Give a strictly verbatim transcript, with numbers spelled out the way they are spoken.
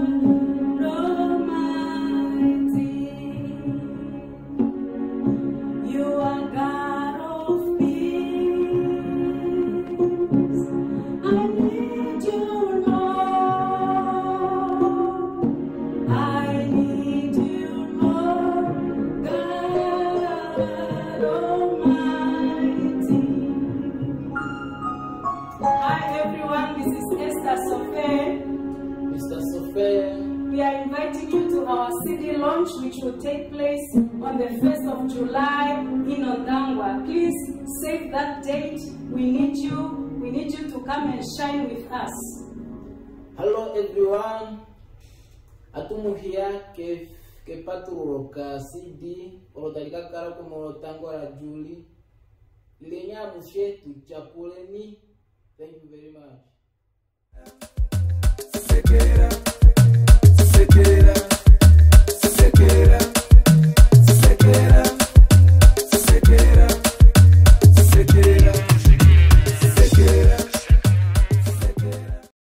Sophee. Mister Sophee. We are inviting you to our C D launch, which will take place on the first of July in Ondangwa. Please save that date. We need you. We need you to come and shine with us. Hello everyone. Atumuhia ke ke paturoka C D olotalika kara como Ondangwa la Julie. Lenya mushe tu chapuleni. Thank you very much.